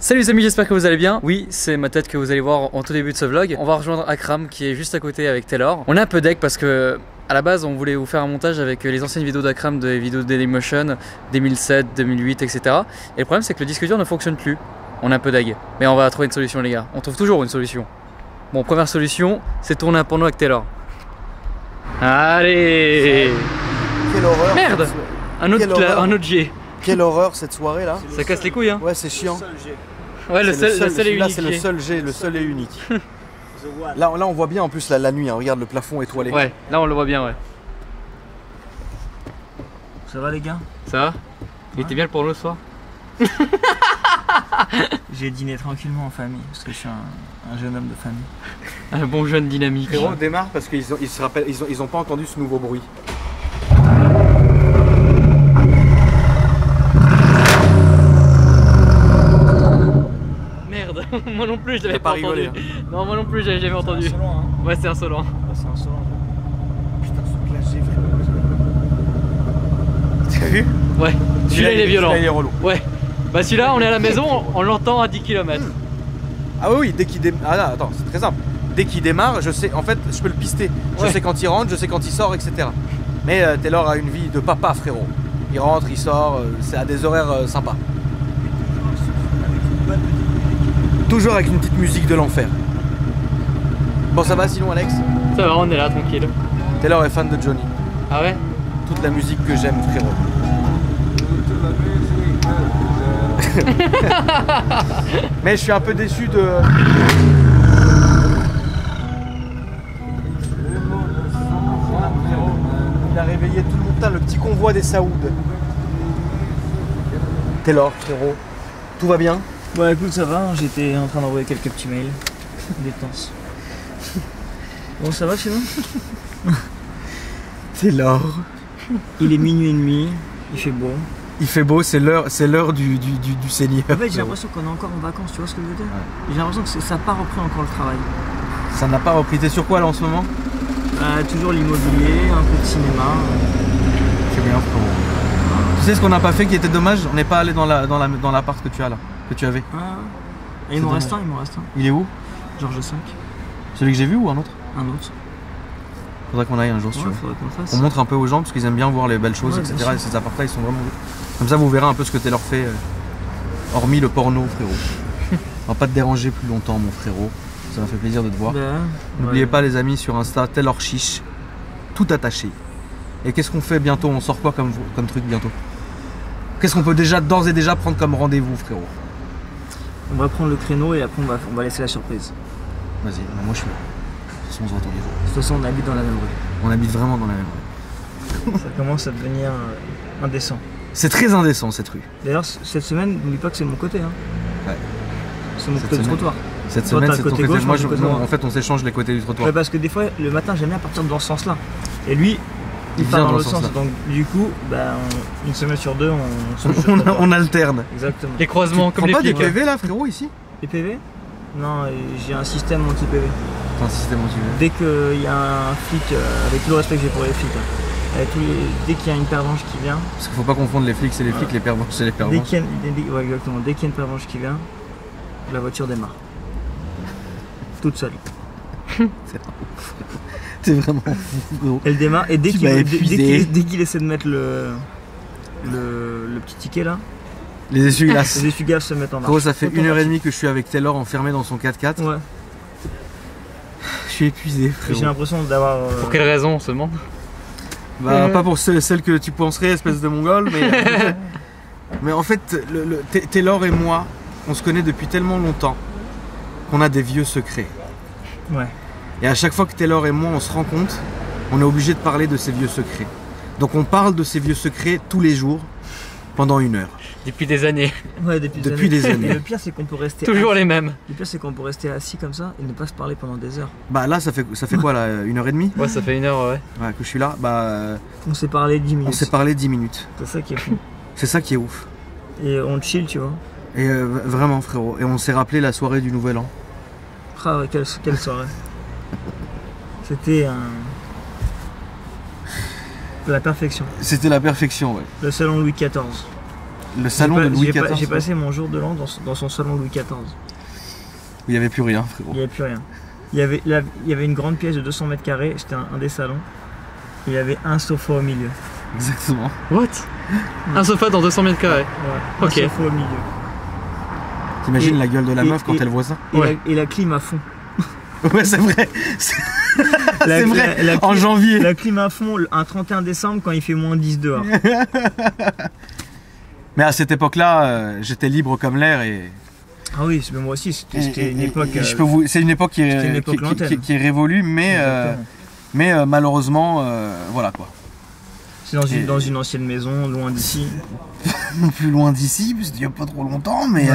Salut les amis, j'espère que vous allez bien. Oui, c'est ma tête que vous allez voir en tout début de ce vlog. On va rejoindre Akram qui est juste à côté avec Taylor. On est un peu deck parce que à la base on voulait vous faire un montage avec les anciennes vidéos d'Akram, des vidéos de Dailymotion 2007, 2008, etc. Et le problème c'est que le disque dur ne fonctionne plus. On est un peu deg. Mais on va trouver une solution les gars. On trouve toujours une solution. Bon, première solution, c'est tourner un porno avec Taylor. Allez. Quelle horreur. Merde. Un autre G. Quelle horreur cette soirée là. Ça casse les couilles hein. Ouais, c'est chiant. Ouais, le seul et unique. Là c'est le seul G, le seul et unique. Là on voit bien en plus la nuit, hein. Regarde le plafond étoilé. Ouais, là on le voit bien, ouais. Ça va les gars? Ça va? Il était bien le porno ce soir? J'ai dîné tranquillement en famille, parce que je suis un jeune homme de famille. Un bon jeune dynamique. Frérot, démarre parce qu'ils se rappellent, ils ont pas entendu ce nouveau bruit. Merde, moi non plus je l'avais pas pas rigolé, entendu. Non, moi non plus j'avais jamais entendu. C'est insolent, hein. Ouais, c'est insolent. C'est insolent. Putain, ce clash j'ai T'as vu? Ouais, celui-là il est violent. Celui-là il est relou. Ouais, bah celui-là on est à la maison, on l'entend à 10 km. Ah oui, dès qu'il démarre. Ah là, attends, c'est très simple. Dès qu'il démarre, je sais, en fait, je peux le pister. Je Ouais. sais quand il rentre, je sais quand il sort, etc. Mais Taylor a une vie de papa, frérot. Il rentre, il sort, c'est à des horaires sympas. Toujours avec une petite musique de l'enfer. Bon, ça va sinon, Alex? Ça va, on est là tranquille. Taylor est fan de Johnny. Ah ouais? Toute la musique que j'aime, frérot. Mais je suis un peu déçu de... Il a réveillé tout le monde, le petit convoi des Saouds. Taylor, frérot, tout va bien? Bon écoute, ça va, hein, j'étais en train d'envoyer quelques petits mails. Détense. Bon, ça va sinon? Taylor. Il est minuit et demi, il fait beau. Il fait beau, c'est l'heure du Seigneur. En fait, j'ai l'impression qu'on est encore en vacances, tu vois ce que je veux dire? Ouais. J'ai l'impression que ça n'a pas repris encore le travail. Ça n'a pas repris. T'es sur quoi là en ce moment? Toujours l'immobilier, un peu de cinéma. C'est bien, frérot. Tu sais ce qu'on n'a pas fait qui était dommage? On n'est pas allé dans l'appart que tu as là, que tu avais. Ah, il m'en reste un, Il est où? Georges V. Celui que j'ai vu ou un autre? Un autre. Faudrait qu'on aille un jour si tu veux. Faudrait qu'on le fasse. On montre un peu aux gens parce qu'ils aiment bien voir les belles choses, Ouais, etc. Et ces apparts là ils sont vraiment beaux. Comme ça vous verrez un peu ce que Taylor fait, hormis le porno, frérot. On va pas te déranger plus longtemps, mon frérot. Ça m'a fait plaisir de te voir. N'oubliez pas les amis sur Insta, Taylor Chiche, tout attaché. Et qu'est-ce qu'on fait bientôt? On sort quoi comme truc bientôt? Qu'est-ce qu'on peut d'ores et déjà prendre comme rendez-vous, frérot? On va prendre le créneau et après on va laisser la surprise. Vas-y, moi je suis là. De toute façon on se retrouve les jours. De toute façon on habite dans la même rue. On habite vraiment dans la même rue. Ça commence à devenir indécent. C'est très indécent cette rue. D'ailleurs cette semaine, n'oublie pas que c'est mon côté. Hein. Ouais. C'est mon côté du trottoir. Cette Toi, semaine t'as c'est le ton côté côté. gauche, Moi moi, le côté droit. en fait on s'échange les côtés du trottoir. Ouais, parce que des fois le matin j'aime bien partir dans ce sens là. Et lui il part dans l'autre sens. Donc du coup, une semaine sur deux on alterne. Exactement. Les croisements comme les pas des flics. PV là, frérot, ici? Les PV? Non, j'ai un système anti-PV. C'est un système anti-PV. Dès qu'il y a un flic, avec tout le respect que j'ai pour les flics, dès qu'il y a une pervenche qui vient. Parce qu'il faut pas confondre les flics c'est les flics, les pervenches c'est les pervenches. Ouais, exactement. Dès qu'il y a une pervenche qui vient, la voiture démarre. Toute seule. T'es vraiment fou, gros. Elle démarre et dès Tu m'as épuisé. qu'il essaie de mettre le petit ticket là, Les essuie-glaces. les essuie-glaces se mettent en marche. Gros, ça fait 1h30 que je suis avec Taylor enfermé dans son 4x4. Ouais. Je suis épuisé, Et frérot. j'ai l'impression d'avoir. Pour quelle raison on se demande? Bah, pas pour celle que tu penserais, espèce de mongol, mais. Mais en fait, Taylor et moi, on se connaît depuis tellement longtemps qu'on a des vieux secrets. Ouais. Et à chaque fois que Taylor et moi on se rencontre, on est obligé de parler de ces vieux secrets. Donc on parle de ces vieux secrets tous les jours pendant 1 heure. Depuis des années. Ouais, depuis des années. Et le pire c'est qu'on peut rester. Toujours assis. les mêmes. Le pire c'est qu'on peut rester assis comme ça et ne pas se parler pendant des heures. Bah là, ça fait quoi là? 1h30? Ouais, ça fait 1 heure, ouais. Ouais, que je suis là. Bah. On s'est parlé 10 minutes. On s'est parlé 10 minutes. C'est ça qui est fou. C'est ça qui est ouf. Et on chill, tu vois. Et vraiment, frérot. Et on s'est rappelé la soirée du Nouvel An. Ah ouais, quelle soirée. C'était la perfection. C'était la perfection, ouais. Le salon Louis XIV. Le salon de Louis XIV. J'ai passé mon jour de l'an dans son salon Louis XIV. Il n'y avait plus rien, frérot. Il n'y avait plus rien. Il y avait une grande pièce de 200 mètres carrés, c'était un des salons. Il y avait un sofa au milieu. Exactement. What? Un sofa dans 200 mètres carrés? Ouais, ok. Un sofa au milieu. T'imagines la gueule de la meuf quand elle voit ça? Et la clim à fond. Ouais, c'est vrai. C'est vrai, en janvier. La clim à fond un 31 décembre quand il fait moins 10 dehors. Mais à cette époque-là, j'étais libre comme l'air et... Ah oui, moi aussi, c'était une époque... c'est une époque qui est révolue, mais malheureusement, voilà quoi. C'est dans une ancienne maison, loin d'ici. Non plus loin d'ici, parce qu'il n'y a pas trop longtemps, mais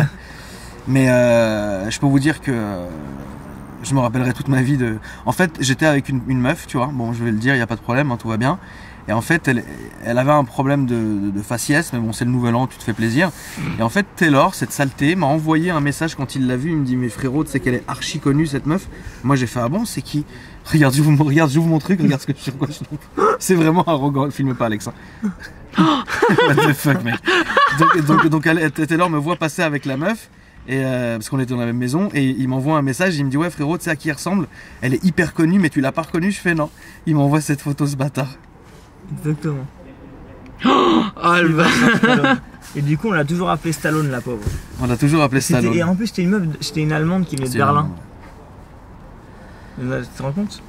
je peux vous dire que je me rappellerai toute ma vie de... En fait, j'étais avec une meuf, tu vois, bon je vais le dire, il n'y a pas de problème, hein, tout va bien. Et en fait, elle avait un problème de faciès, mais bon, c'est le nouvel an, tu te fais plaisir. Et en fait, Taylor, cette saleté, m'a envoyé un message quand il l'a vu. Il me dit, mais frérot, tu sais qu'elle est archi connue, cette meuf. Moi, j'ai fait, ah bon, c'est qui? Regarde, j'ouvre mon truc, regarde ce que sur quoi je trouve. C'est vraiment arrogant. Filme pas, Alex. What the fuck, mec. Donc Taylor me voit passer avec la meuf. Et parce qu'on était dans la même maison, et il m'envoie un message, il me dit, ouais, frérot, tu sais à qui elle ressemble? Elle est hyper connue, mais tu l'as pas reconnue? Je fais, non. Il m'envoie cette photo, ce bâtard. Exactement. Ah, le bâtard. Et du coup, on l'a toujours appelé Stallone, la pauvre. On l'a toujours appelé Stallone. Et en plus, c'était une meuf, c'était une Allemande qui venait de Berlin. Tu te rends compte?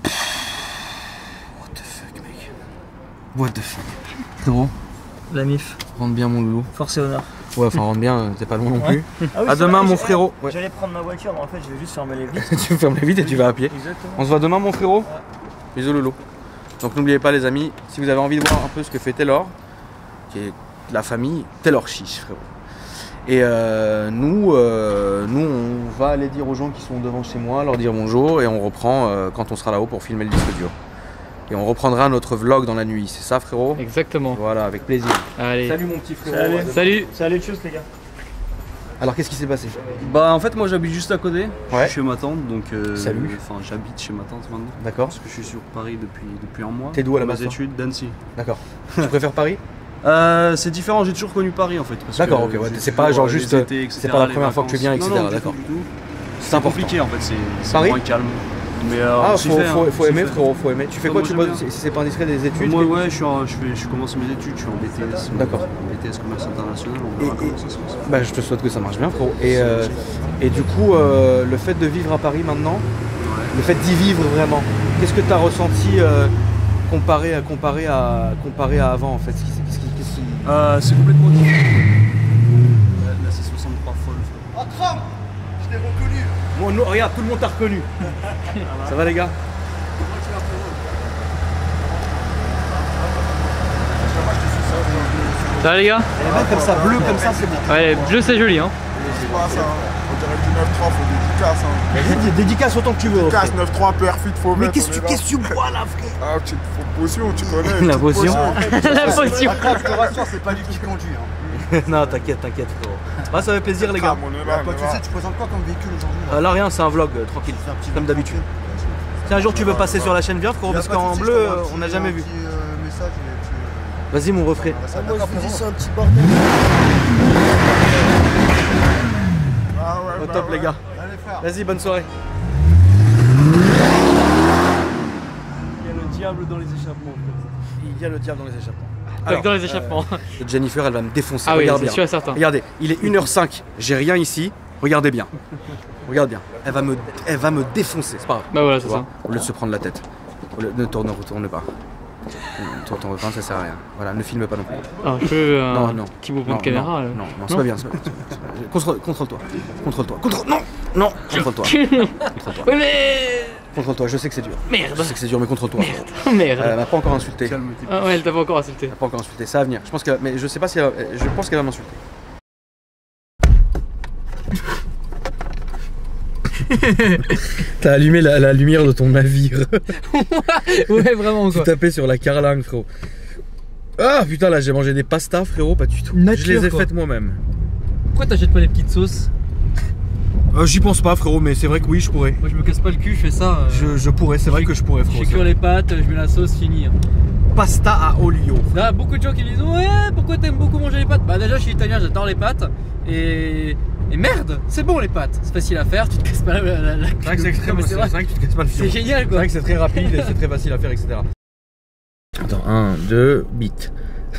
What the fuck, mec. What the fuck. Frérot, la mif. Rentre bien, mon loulou. Force et honneur. Ouais, enfin, rentre bien, t'es pas loin non plus. Ah oui, à demain, mon frérot. J'allais prendre ma voiture, mais en fait, je vais juste fermer les vitres. Tu fermes les vitres et tu vas à pied. Exactement. On se voit demain, mon frérot. Ouais. Bisous, loulou. Donc n'oubliez pas les amis, si vous avez envie de voir un peu ce que fait Taylor, qui est de la famille Taylor Chiche, frérot. Et nous on va aller dire aux gens qui sont devant chez moi, leur dire bonjour et on reprend quand on sera là-haut pour filmer le disque dur. Et on reprendra notre vlog dans la nuit, c'est ça frérot? Exactement. Voilà, avec plaisir. Allez. Salut mon petit frérot. Salut. Salut, tchuss les gars. Alors qu'est-ce qui s'est passé? Bah en fait moi j'habite juste à côté, ouais. Je suis chez ma tante donc salut. Enfin j'habite chez ma tante maintenant. D'accord. Parce que je suis sur Paris depuis un mois. T'es d'où à la base? Mes études d'Annecy. D'accord. Tu préfères Paris? C'est différent, j'ai toujours connu Paris en fait. D'accord, ok, ouais. C'est pas genre juste, c'est pas la première fois que tu viens, etc. D'accord. C'est compliqué en fait, c'est Paris moins calme. Mais faut aimer frérot, faut aimer. Tu fais quoi? Tu bosses, si c'est pas indiscret, des études? Moi ouais, je commence mes études, je suis en BTS. D'accord. BTS commerce international, on verra comment ça se passe. Bah je te souhaite que ça marche bien frérot. Et du coup, le fait de vivre à Paris maintenant, le fait d'y vivre vraiment, qu'est-ce que tu as ressenti comparé à avant en fait? C'est complètement différent. Là c'est 63 folles. Oh Trump, je l'ai reconnu. Bon, nous, regarde, tout le monde t'a reconnu. Ça va les gars? Ça va les gars? Comme ça, bleu comme ça, c'est bon. Ouais, bleu c'est joli hein. C'est pas ça, on dirait du 9-3, faut dédicace. Hein. Dédicace autant que tu veux. Dédicace 9-3, perfit, faut mettre. Mais qu'est-ce que tu bois là, frère? Ah, petite potion, tu connais. La potion. La potion. Je te rassure, c'est pas lui qui conduit. Hein. Non, t'inquiète, frérot. Bah, ça fait plaisir, les gars. Tu présentes quoi comme véhicule aujourd'hui? Là, rien, c'est un vlog tranquille, comme d'habitude. Si un jour tu veux passer sur la chaîne, viens, frérot, parce qu'en bleu, on n'a jamais vu. Vas-y, mon refrain. Moi, je vous dis, c'est un petit bordel. Au top, les gars. Vas-y, bonne soirée. Il y a le diable dans les échappements. Il y a le diable dans les échappements. Alors, dans les échappements. Jennifer, elle va me défoncer. Ah oui, regarde c'est bien. sûr et certain. Regardez, il est 1h05, j'ai rien ici. Regardez bien. Regarde bien. Elle va me défoncer, c'est pas grave. Bah voilà, c'est ça. Au lieu de se prendre la tête. Ne retourne pas. Ne retourne pas, ça sert à rien. Voilà, ne filme pas non plus. Un peu non. petit mouvement de caméra. Non, c'est pas bien. Contrôle-toi. Non, contrôle-toi. Oui mais... Contrôle-toi, je sais que c'est dur. Merde. Je sais que c'est dur, mais contrôle-toi. Merde. Elle m'a pas encore insulté. Ah ouais, elle t'a pas encore insulté. Elle m'a pas encore insulté, ça va venir. Je pense que, mais je sais pas si elle, je pense qu'elle va m'insulter. T'as allumé la lumière de ton navire. Ouais, vraiment quoi. Tu tapais sur la carlingue, frérot. Ah putain, là j'ai mangé des pastas, frérot, pas du tout. Nature, je les ai quoi. faites moi-même. Pourquoi t'achètes pas les petites sauces? J'y pense pas frérot, mais c'est vrai que oui, je pourrais. Moi je me casse pas le cul, je fais ça. Je pourrais, c'est vrai que je pourrais frérot. Je cuire les pâtes, je mets la sauce, fini. Pasta à olio. Là, beaucoup de gens qui me disent ouais, pourquoi t'aimes beaucoup manger les pâtes? Bah déjà je suis italien, j'adore les pâtes. Et merde, c'est bon les pâtes, c'est facile à faire, tu te casses pas la C'est vrai que c'est extrêmement, c'est vrai que tu te casses pas le fion. C'est génial quoi. C'est vrai que c'est très rapide et c'est très facile à faire, etc. Attends, 1, 2, bit.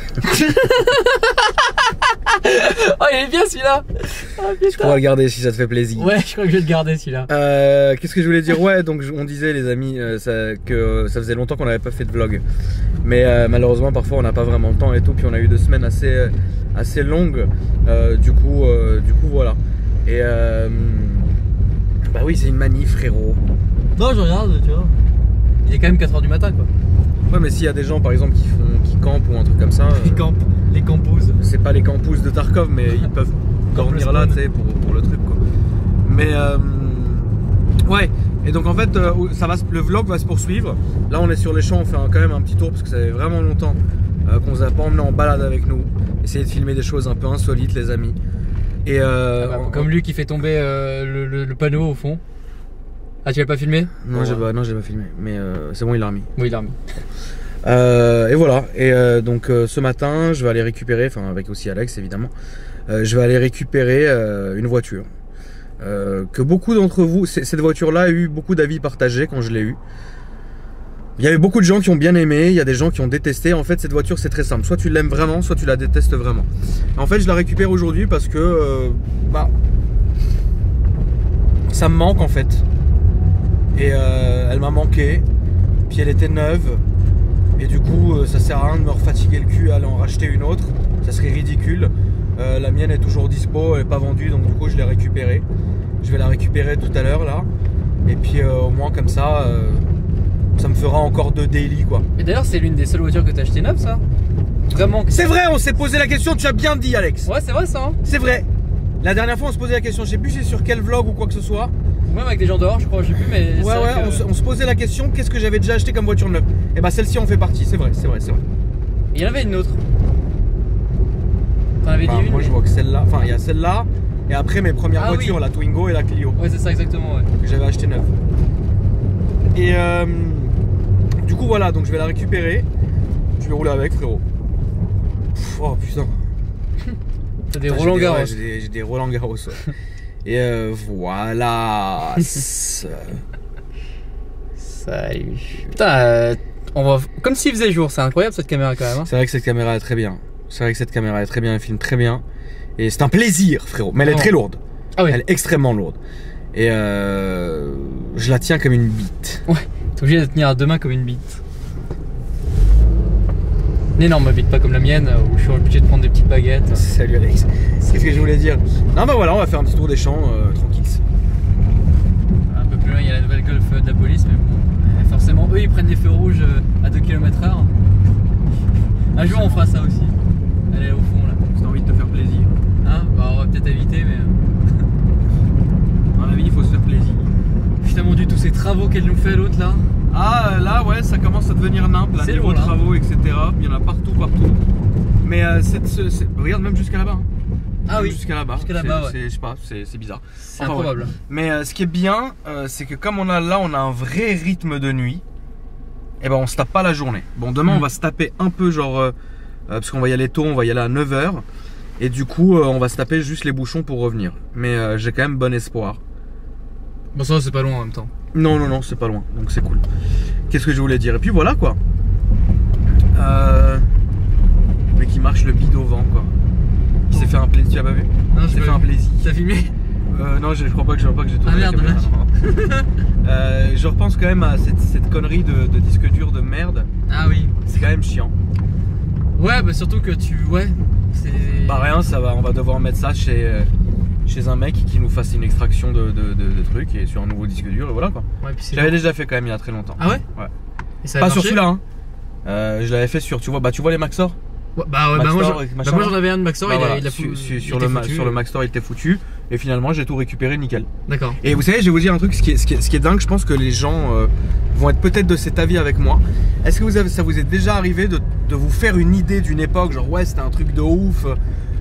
Oh il est bien celui-là. Je pourrais le garder si ça te fait plaisir. Ouais, je crois que je vais le garder celui-là. Qu'est-ce que je voulais dire? Ouais, donc on disait les amis que ça faisait longtemps qu'on n'avait pas fait de vlog. Mais malheureusement parfois on n'a pas vraiment le temps et tout. Puis on a eu 2 semaines assez longues. Du coup voilà. Et bah oui, c'est une manif frérot. Non, je regarde, tu vois. Il est quand même 4 h du matin quoi. Ouais, mais s'il y a des gens par exemple qui campent ou un truc comme ça. Ils campent, les campouzes. C'est pas les campouzes de Tarkov, mais ils peuvent dormir là, tu sais, pour le truc quoi. Mais ouais, et donc en fait, le vlog va se poursuivre. Là, on est sur les champs, on fait quand même un petit tour parce que ça fait vraiment longtemps qu'on vous a pas emmené en balade avec nous. Essayer de filmer des choses un peu insolites, les amis. Et comme lui qui fait tomber le panneau au fond. Ah, tu l'as pas filmé? Non, j'ai pas filmé, mais c'est bon, il l'a remis. Oui, il l'a remis. Et voilà, et donc ce matin, je vais aller récupérer, enfin avec aussi Alex évidemment, je vais aller récupérer une voiture. Que beaucoup d'entre vous, cette voiture-là a eu beaucoup d'avis partagés quand je l'ai eue. Il y avait beaucoup de gens qui ont bien aimé, il y a des gens qui ont détesté. En fait, cette voiture, c'est très simple. Soit tu l'aimes vraiment, soit tu la détestes vraiment. En fait, je la récupère aujourd'hui parce que ça me manque en fait. Et elle m'a manqué. Puis elle était neuve. Et du coup, ça sert à rien de me refatiguer le cul à aller en racheter une autre. Ça serait ridicule. La mienne est toujours dispo, elle n'est pas vendue, donc du coup, je l'ai récupérée. Je vais la récupérer tout à l'heure là. Et puis au moins comme ça, ça me fera encore 2 daily quoi. Et d'ailleurs, c'est l'une des seules voitures que tu as achetées neuve, ça? Vraiment? C'est vrai, on s'est posé la question, tu as bien dit Alex. Ouais, c'est vrai ça. Hein, c'est vrai. La dernière fois, on se posait la question, je sais plus si c'est sur quel vlog ou quoi que ce soit. Ou même avec des gens dehors, je crois, je sais plus, mais. Ouais, on se posait la question, qu'est-ce que j'avais déjà acheté comme voiture neuve? Et bah celle-ci en fait partie, c'est vrai. Il y en avait une autre. T'en avais dit une? Moi je vois que celle-là, enfin il y a celle-là, et après mes premières voitures, la Twingo et la Clio. Ouais, c'est ça exactement, ouais. Que j'avais acheté neuve. Et du coup voilà, donc je vais la récupérer. Je vais rouler avec frérot. Oh putain. T'as des Roland Garros. Ouais, j'ai des Roland Garros. Ouais. Et voilà. Salut. Putain, on va comme s'il faisait jour. C'est incroyable cette caméra quand même. Hein. C'est vrai que cette caméra est très bien. Elle filme très bien. Et c'est un plaisir frérot. Mais elle est très lourde. Ah oui. Elle est extrêmement lourde. Et je la tiens comme une bite. Ouais. T'es obligé de tenir à 2 mains comme une bite. Une énorme bite, pas comme la mienne où je suis obligé de prendre des petites baguettes. Salut Alex. Qu'est-ce que je voulais dire? Non bah voilà, on va faire un petit tour des champs tranquille. Un peu plus loin il y a la nouvelle Golf de la police, mais bon, forcément eux ils prennent des feux rouges à 2 km/h. Un jour on fera ça aussi. Elle est au fond là. Si t'as envie de te faire plaisir. Hein? Bah on va peut-être éviter mais. Dans la vie il faut se faire plaisir. Putain mon dieu, tous ces travaux qu'elle nous fait l'autre là. Ah là ouais, ça commence à devenir nimble, là, niveau travaux etc. Il y en a partout. Mais regarde même jusqu'à là-bas. Hein. Ah oui, jusqu'à là-bas. Ouais. Je sais pas, c'est bizarre. C'est improbable. Ouais. Mais ce qui est bien, c'est que comme on a un vrai rythme de nuit, et ben on se tape pas la journée. Bon demain on va se taper un peu genre, parce qu'on va y aller tôt, on va y aller à 9 h. Et du coup on va se taper juste les bouchons pour revenir. Mais j'ai quand même bon espoir. Bon ça c'est pas loin en même temps. Non, c'est pas loin, donc c'est cool. Qu'est-ce que je voulais dire? Et puis voilà quoi. Mais qui marche le bide au vent quoi. Il s'est fait un plaisir, tu as pas vu? Non, il s'est fait un plaisir. T'as filmé? Non, je crois pas que j'ai tourné. Ah merde, je repense quand même à cette connerie de disque dur de merde. Ah oui. C'est quand même chiant. Ouais, bah surtout que c'est. Bah rien, on va devoir mettre ça chez un mec qui nous fasse une extraction de trucs et sur un nouveau disque dur et voilà quoi. Ouais, j'avais déjà fait quand même il y a très longtemps. Ah ouais? Ouais. Et ça pas sur celui-là hein. Je l'avais fait sur, tu vois les Maxtor. Ouais, moi j'en avais un de Maxtor, il a sur le Maxtor il était foutu et finalement j'ai tout récupéré nickel. D'accord. Et vous savez, je vais vous dire un truc, ce qui est dingue, je pense que les gens vont être peut-être de cet avis avec moi. Est-ce que ça vous est déjà arrivé de vous faire une idée d'une époque, genre ouais c'était un truc de ouf,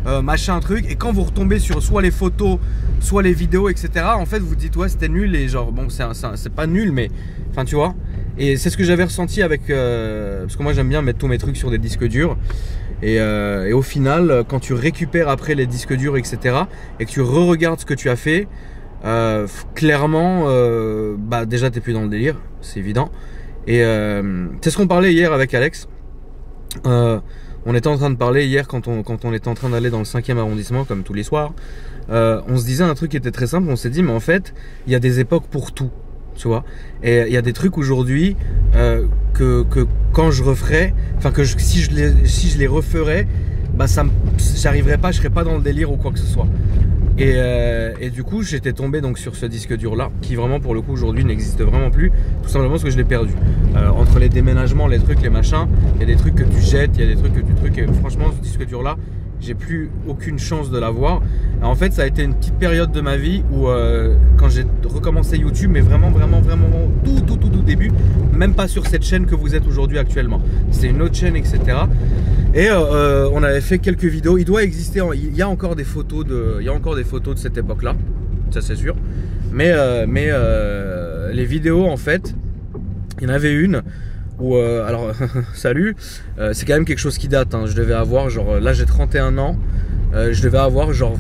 machin truc, et quand vous retombez sur soit les photos, soit les vidéos, etc., en fait vous dites ouais c'était nul, et genre bon c'est pas nul, mais enfin tu vois. Et c'est ce que j'avais ressenti avec parce que moi j'aime bien mettre tous mes trucs sur des disques durs, et au final quand tu récupères après les disques durs, etc., et que tu re-regardes ce que tu as fait, clairement bah déjà t'es plus dans le délire, c'est évident. Et c'est ce qu'on parlait hier avec Alex. On était en train de parler hier quand on était en train d'aller dans le 5e arrondissement comme tous les soirs. On se disait un truc qui était très simple. On s'est dit mais en fait il y a des époques pour tout, tu vois. Et il y a des trucs aujourd'hui que quand je referais, enfin que si je les referais, bah j'arriverais pas, je serais pas dans le délire ou quoi que ce soit. Et du coup j'étais tombé donc sur ce disque dur là qui vraiment pour le coup aujourd'hui n'existe vraiment plus, tout simplement parce que je l'ai perdu. Entre les déménagements, les trucs, les machins, il y a des trucs que tu jettes, il y a des trucs que tu trucs, et franchement ce disque dur là j'ai plus aucune chance de l'avoir. En fait ça a été une petite période de ma vie où quand j'ai recommencé YouTube, mais vraiment tout début, même pas sur cette chaîne que vous êtes aujourd'hui actuellement, c'est une autre chaîne, etc. Et on avait fait quelques vidéos. Il doit exister, il y a encore des photos de cette époque là, ça c'est sûr, mais les vidéos en fait, il y en avait une où alors salut, c'est quand même quelque chose qui date, hein. Je devais avoir genre, là j'ai 31 ans, je devais avoir genre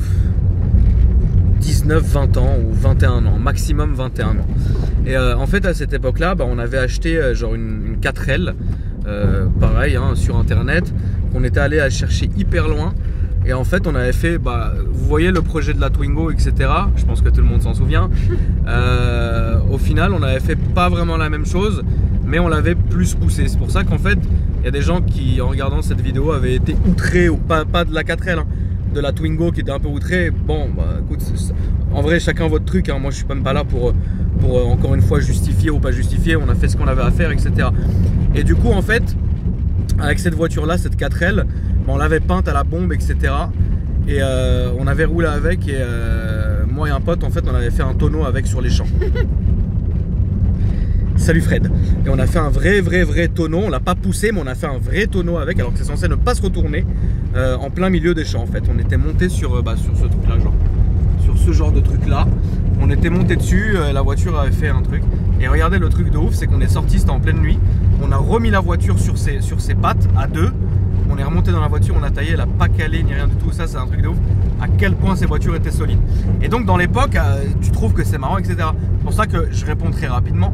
19-20 ans ou 21 ans, maximum 21 ans. Et en fait à cette époque là, bah, on avait acheté genre une 4L, pareil hein, sur internet, qu'on était allé à chercher hyper loin. Et en fait on avait fait, bah, vous voyez le projet de la Twingo, etc. Je pense que tout le monde s'en souvient. Au final on avait fait pas vraiment la même chose, mais on l'avait plus poussé. C'est pour ça qu'en fait il y a des gens qui en regardant cette vidéo avaient été outrés, ou pas de la 4L hein, de la Twingo qui était un peu outrée. Bon bah écoute, en vrai chacun votre truc hein. Moi je suis même pas là pour encore une fois justifier ou pas justifier. On a fait ce qu'on avait à faire, etc. Et du coup en fait avec cette voiture là, cette 4L, on l'avait peinte à la bombe, etc. Et on avait roulé avec, et moi et un pote en fait on avait fait un tonneau avec sur les champs. Salut Fred. Et on a fait un vrai tonneau, on l'a pas poussé mais on a fait un vrai tonneau avec, alors que c'est censé ne pas se retourner en plein milieu des champs en fait. On était monté sur ce truc là, genre sur ce genre de truc là, on était monté dessus, la voiture avait fait un truc. Et regardez le truc de ouf, c'est qu'on est sorti, c'était en pleine nuit, on a remis la voiture sur ses pattes à deux, on est remonté dans la voiture, on a taillé, elle a pas calé ni rien du tout. Ça c'est un truc de ouf, à quel point ces voitures étaient solides. Et donc dans l'époque tu trouves que c'est marrant, etc. C'est pour ça que je réponds très rapidement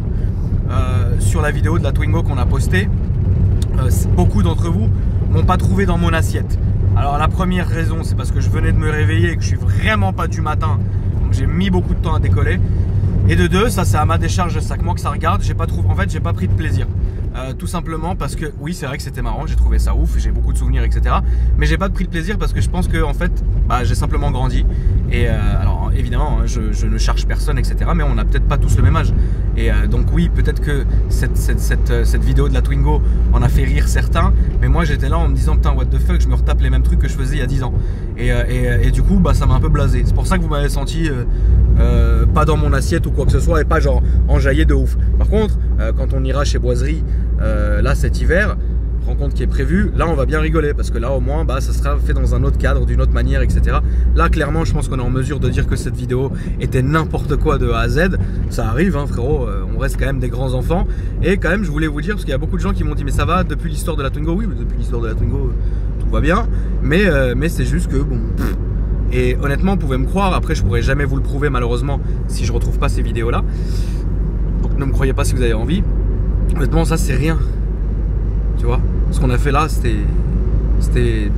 sur la vidéo de la Twingo qu'on a postée. Beaucoup d'entre vous m'ont pas trouvé dans mon assiette. Alors la première raison c'est parce que je venais de me réveiller et que je suis vraiment pas du matin, donc j'ai mis beaucoup de temps à décoller. Et de deux, ça c'est à ma décharge, c'est à moi que ça regarde, j'ai pas trouvé, en fait j'ai pas pris de plaisir. Tout simplement parce que oui c'est vrai que c'était marrant, j'ai trouvé ça ouf, j'ai beaucoup de souvenirs, etc. Mais j'ai pas pris de plaisir parce que je pense que en fait bah, j'ai simplement grandi. Et alors évidemment je ne charge personne, etc. Mais on n'a peut-être pas tous le même âge. Et donc oui peut-être que cette vidéo de la Twingo en a fait rire certains. Mais moi j'étais là en me disant putain what the fuck, je me retape les mêmes trucs que je faisais il y a 10 ans. Et du coup bah, ça m'a un peu blasé. C'est pour ça que vous m'avez senti pas dans mon assiette ou quoi que ce soit, et pas genre enjaillé de ouf. Par contre quand on ira chez Boiserie là cet hiver, rencontre qui est prévue, là on va bien rigoler parce que là au moins bah, ça sera fait dans un autre cadre, d'une autre manière, etc. Là clairement je pense qu'on est en mesure de dire que cette vidéo était n'importe quoi de A à Z. Ça arrive hein, frérot, on reste quand même des grands enfants. Et quand même je voulais vous dire, parce qu'il y a beaucoup de gens qui m'ont dit mais ça va depuis l'histoire de la Twingo. Oui depuis l'histoire de la Twingo tout va bien, mais c'est juste que bon et honnêtement vous pouvez me croire, après je pourrai jamais vous le prouver malheureusement si je retrouve pas ces vidéos là, donc ne me croyez pas si vous avez envie. Honnêtement ça c'est rien, tu vois, ce qu'on a fait là c'était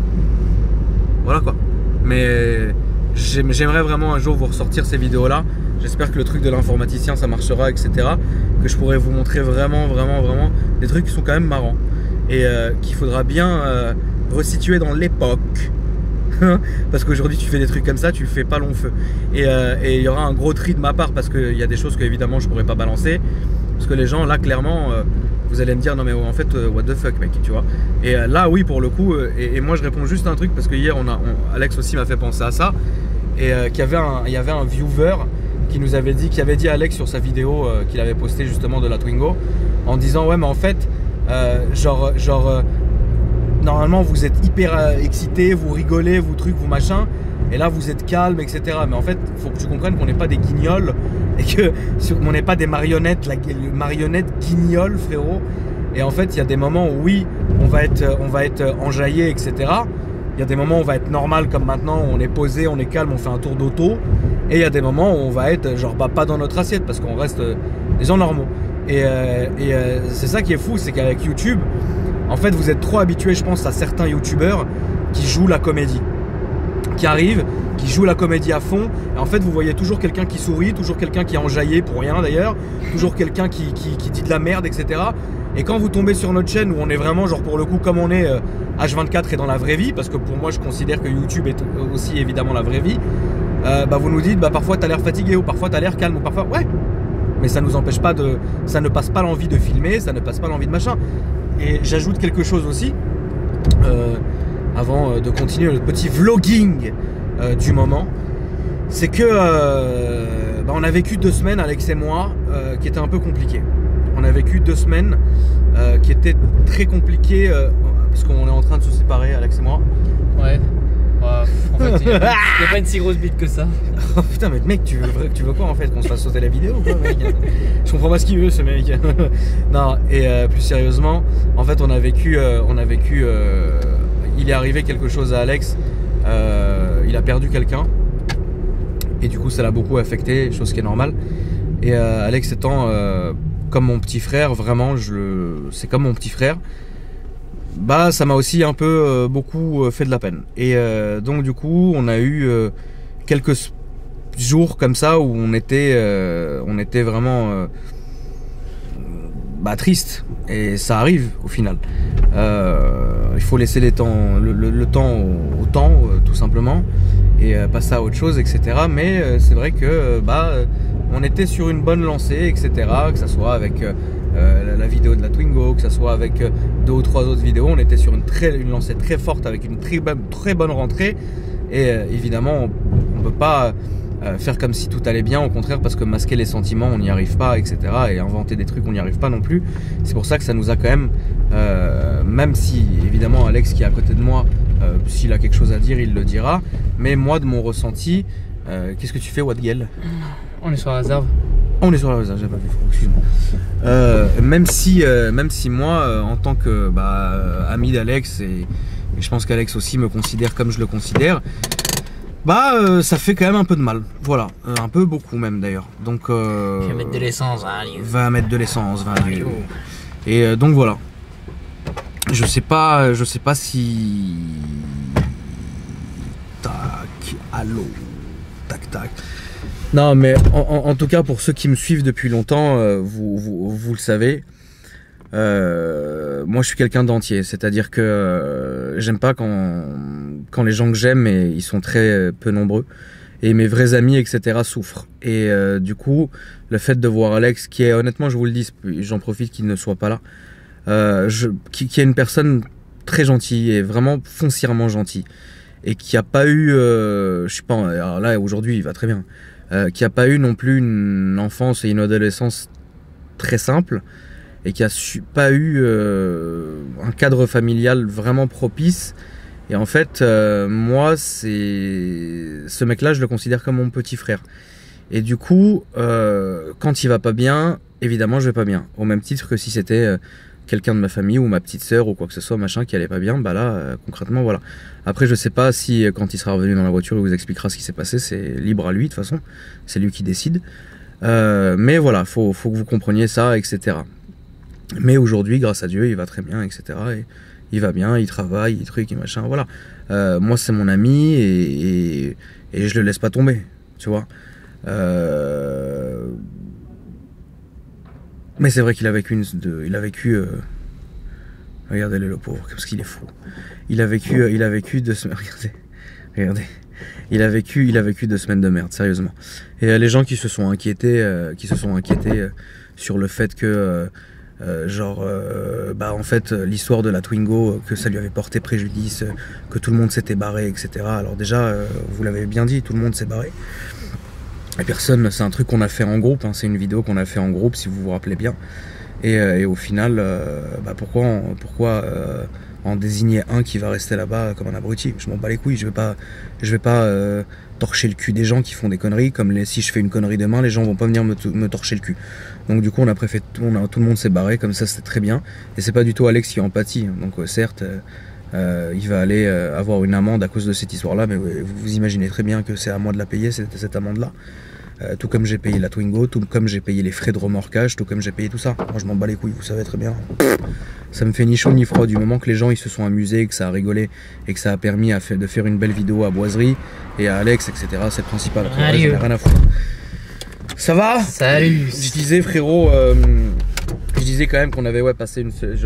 voilà quoi. Mais j'aimerais vraiment un jour vous ressortir ces vidéos là. J'espère que le truc de l'informaticien ça marchera, etc. Que je pourrai vous montrer vraiment des trucs qui sont quand même marrants et qu'il faudra bien resituer dans l'époque. Parce qu'aujourd'hui tu fais des trucs comme ça, tu fais pas long feu. Et il y aura un gros tri de ma part parce qu'il y a des choses que évidemment je pourrais pas balancer. Parce que les gens là clairement vous allez me dire non mais en fait what the fuck mec, tu vois. Et là oui pour le coup et moi je réponds juste un truc parce que hier Alex aussi m'a fait penser à ça. Et qu'il y avait un viewer qui nous avait dit, qui avait dit à Alex sur sa vidéo qu'il avait posté justement de la Twingo, en disant ouais mais en fait normalement vous êtes hyper excité, vous rigolez, vous trucs, vous machin, et là vous êtes calme, etc. Mais en fait, faut que tu comprennes qu'on n'est pas des guignols et que on n'est pas des marionnettes, marionnettes guignols, frérot. Et en fait, il y a des moments où oui, on va être enjaillé, etc. Il y a des moments où on va être normal comme maintenant, où on est posé, on est calme, on fait un tour d'auto. Et il y a des moments où on va être genre pas dans notre assiette parce qu'on reste des gens normaux. Et c'est ça qui est fou, c'est qu'avec YouTube, en fait, vous êtes trop habitué, je pense, à certains YouTubeurs qui jouent la comédie, qui arrivent, qui jouent la comédie à fond. Et en fait, vous voyez toujours quelqu'un qui sourit, toujours quelqu'un qui est enjaillé pour rien d'ailleurs, toujours quelqu'un qui dit de la merde, etc. Et quand vous tombez sur notre chaîne où on est vraiment, genre pour le coup, comme on est H24 et dans la vraie vie, parce que pour moi, je considère que YouTube est aussi évidemment la vraie vie, vous nous dites, parfois t'as l'air fatigué, ou parfois t'as l'air calme, ou parfois, ouais. Mais ça nous empêche pas ça ne passe pas l'envie de filmer, ça ne passe pas l'envie de machin. Et j'ajoute quelque chose aussi, avant de continuer le petit vlogging du moment, c'est que on a vécu 2 semaines, Alex et moi, qui étaient un peu compliquées. On a vécu 2 semaines qui étaient très compliquées parce qu'on est en train de se séparer, Alex et moi. Ouais. En fait, il n'y a pas une si grosse bite que ça. Oh putain, mais mec, tu veux quoi en fait? Qu'on se fasse sauter la vidéo ou quoi, mec? Je comprends pas ce qu'il veut, ce mec. Non, et plus sérieusement, en fait, on a vécu. Il est arrivé quelque chose à Alex. Il a perdu quelqu'un. Et du coup, ça l'a beaucoup affecté, chose qui est normale. Et Alex étant comme mon petit frère, vraiment, c'est comme mon petit frère. Ça m'a aussi un peu beaucoup fait de la peine. Et donc du coup, on a eu quelques jours comme ça où on était vraiment triste. Et ça arrive au final. Il faut laisser le temps au temps, tout simplement, et passer à autre chose, etc. Mais c'est vrai que on était sur une bonne lancée, etc. Que ça soit avec la vidéo de la Twingo, que ça soit avec 2 ou 3 autres vidéos, on était sur une lancée très forte avec une très bonne rentrée. Et évidemment, on peut pas faire comme si tout allait bien, au contraire, parce que masquer les sentiments, on n'y arrive pas, etc. Et inventer des trucs, on n'y arrive pas non plus. C'est pour ça que ça nous a quand même si évidemment Alex qui est à côté de moi, s'il a quelque chose à dire, il le dira. Mais moi, de mon ressenti, qu'est-ce que tu fais, Wadgel? On est sur la réserve. On est sur la réserve, j'ai pas vu, excuse-moi. Même si moi, en tant que ami d'Alex, et je pense qu'Alex aussi me considère comme je le considère, ça fait quand même un peu de mal. Voilà, un peu beaucoup même d'ailleurs. Donc je vais mettre de l'essence, va mettre de l'essence, et donc voilà. Je sais pas si tac, allô, tac. Non, mais en tout cas, pour ceux qui me suivent depuis longtemps, vous le savez, moi je suis quelqu'un d'entier, c'est-à-dire que j'aime pas quand les gens que j'aime, ils sont très peu nombreux, et mes vrais amis, etc., souffrent. Et du coup, le fait de voir Alex, qui est, honnêtement, je vous le dis, j'en profite qu'il ne soit pas là, qui est une personne très gentille, et vraiment foncièrement gentille, et qui a pas eu, je sais pas, alors là aujourd'hui il va très bien, qui a pas eu non plus une enfance et une adolescence très simple, et qui a pas eu un cadre familial vraiment propice. Et en fait, moi, ce mec-là, je le considère comme mon petit frère. Et du coup, quand il va pas bien, évidemment, je vais pas bien. Au même titre que si c'était quelqu'un de ma famille ou ma petite sœur ou quoi que ce soit, machin, qui allait pas bien, là, concrètement, voilà. Après, je sais pas si quand il sera revenu dans la voiture, il vous expliquera ce qui s'est passé. C'est libre à lui, de toute façon. C'est lui qui décide. Mais voilà, faut que vous compreniez ça, etc. Mais aujourd'hui, grâce à Dieu, il va très bien, etc. Et il va bien, il travaille, il truc, et machin, voilà. Moi, c'est mon ami et je le laisse pas tomber, tu vois. Mais c'est vrai qu'il a vécu regardez-le, le pauvre, parce qu'il est fou. Il a vécu 2 semaines. Regardez. Il a vécu 2 semaines de merde, sérieusement. Et les gens qui se sont inquiétés sur le fait que en fait, l'histoire de la Twingo, que ça lui avait porté préjudice, que tout le monde s'était barré, etc. Alors déjà, vous l'avez bien dit, tout le monde s'est barré. Et personne, c'est un truc qu'on a fait en groupe, hein, c'est une vidéo qu'on a fait en groupe, si vous vous rappelez bien. Et au final, pourquoi en désigner un qui va rester là-bas comme un abruti. Je m'en bats les couilles, je vais pas torcher le cul des gens qui font des conneries, comme si je fais une connerie demain, les gens vont pas venir me torcher le cul. Donc du coup on a préféré, tout le monde s'est barré, comme ça c'était très bien. Et c'est pas du tout Alex qui est empathie, donc certes il va aller avoir une amende à cause de cette histoire-là, mais vous imaginez très bien que c'est à moi de la payer, cette amende-là. Tout comme j'ai payé la Twingo, tout comme j'ai payé les frais de remorquage, tout comme j'ai payé tout ça. Moi je m'en bats les couilles, vous savez très bien. Ça me fait ni chaud ni froid du moment que les gens ils se sont amusés, que ça a rigolé et que ça a permis de faire une belle vidéo à Boiserie et à Alex, etc. C'est le principal. Après, j'en ai rien à foutre. Ça va? Salut. Je disais frérot, je disais quand même qu'on avait passé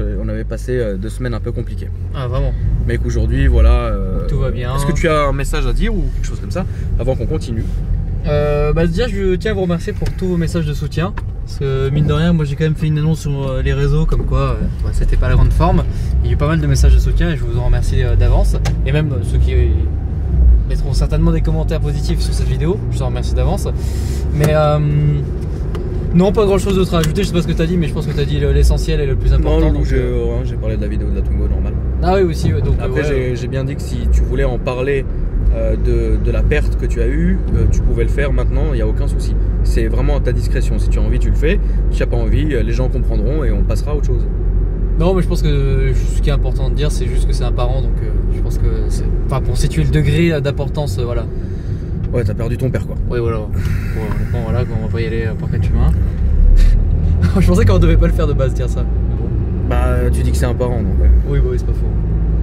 2 semaines un peu compliquées. Ah vraiment? Mais qu'aujourd'hui voilà. Tout va bien. Est-ce que tu as un message à dire ou quelque chose comme ça avant qu'on continue? Déjà je tiens à vous remercier pour tous vos messages de soutien, parce que mine de rien moi j'ai quand même fait une annonce sur les réseaux comme quoi c'était pas la grande forme. Il y a eu pas mal de messages de soutien et je vous en remercie d'avance, et même ceux qui mettront certainement des commentaires positifs sur cette vidéo, je vous en remercie d'avance. Mais non, pas grand chose d'autre à ajouter, je sais pas ce que tu as dit, mais je pense que tu as dit l'essentiel et le plus important. Non, j'ai parlé de la vidéo de la Twingo normale. Ah oui aussi, donc après j'ai bien dit que si tu voulais en parler de la perte que tu as eue, tu pouvais le faire maintenant, il n'y a aucun souci. C'est vraiment à ta discrétion, si tu as envie tu le fais, si tu n'as pas envie les gens comprendront et on passera à autre chose. Non mais je pense que ce qui est important de dire c'est juste que c'est un parent, donc je pense que c'est, enfin, pour situer le degré d'importance, voilà. Ouais, t'as perdu ton père quoi. Ouais voilà, bon, voilà, on va pas y aller par quatre chemins. Je pensais qu'on devait pas le faire de base dire ça. Bon. Bah tu dis que c'est un parent donc ouais. Oui bah oui, c'est pas faux.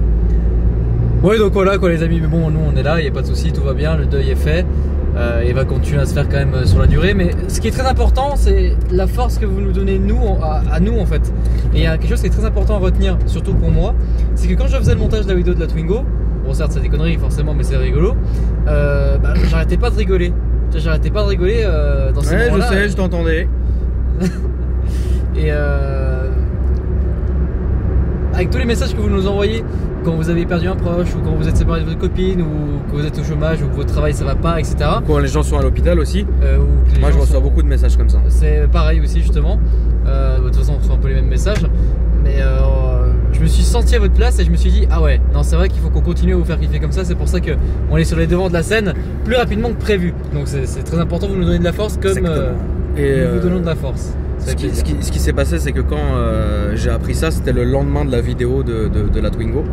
Ouais donc voilà quoi les amis, mais bon nous on est là, il n'y a pas de souci, tout va bien, le deuil est fait. Et va continuer à se faire quand même sur la durée, mais ce qui est très important c'est la force que vous nous donnez nous à nous en fait. Et il y a quelque chose qui est très important à retenir, surtout pour moi, c'est que quand je faisais le montage de la vidéo de la Twingo, bon certes c'est des conneries forcément mais c'est rigolo, j'arrêtais pas de rigoler. J'arrêtais pas de rigoler dans ces moments-là. Ouais je sais, je t'entendais. Et avec tous les messages que vous nous envoyez quand vous avez perdu un proche, ou quand vous êtes séparé de votre copine, ou que vous êtes au chômage, ou que votre travail ça va pas, etc. Quand les gens sont à l'hôpital aussi. Moi je reçois beaucoup de messages comme ça. C'est pareil aussi justement. De toute façon on reçoit un peu les mêmes messages. Mais je me suis senti à votre place et je me suis dit ah ouais, non c'est vrai qu'il faut qu'on continue à vous faire kiffer comme ça. C'est pour ça qu'on est sur les devants de la scène plus rapidement que prévu. Donc c'est très important, vous nous donnez de la force comme nous vous donnons de la force. Ce qui s'est passé, c'est que quand j'ai appris ça, c'était le lendemain de la vidéo de la Twingo.